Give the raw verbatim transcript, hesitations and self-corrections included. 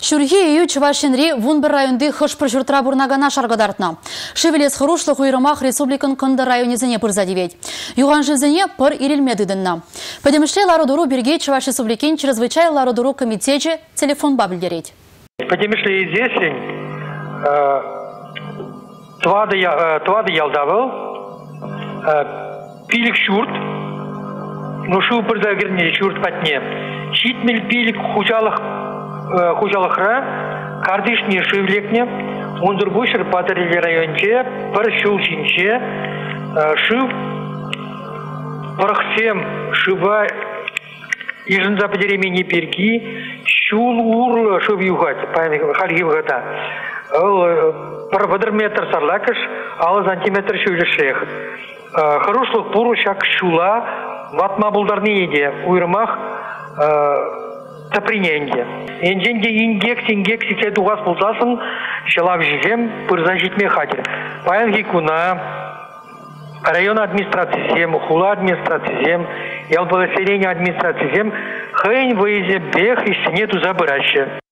Шүрхи ию Чувашинри вунбір районды хыш прожуртра бурнагана шаргадартна. Шевелес хырушлы хуйрымах республикан кынды районезіне пырзадевет. Юған жылзіне пыр ирилмедыдынна. Подемышле лародуру берге Чуваш республикин чрезвычай лародуру комитете телефон бабельдереть. Подемышле здесь твады ялдавыл, пилик шурт, ну шу пырзагерне шурт патне. Щитмель пилик хучалых Хужалықра, кардишне шивлекне, онзыр бұшыр патырелі районче, бір шыл шинче, шив, пырықсем шыва ежін западеремені перки, шул ур шив юғат, халгив ғата. Бір бір метр сарлакыш, алы сантиметр шивлі шех. Хорошлық пұру шак шула, ватма бұлдарны еде, уйрымақ, Таприненде. Энженде ингек, сингек, сике дугас булзасын, шелав жизем, пырза житме хатер. Паянги куна, район администрациям, хула администрациям, ялбаласеление администрациям, хэнь выезе бех и синету забыраще.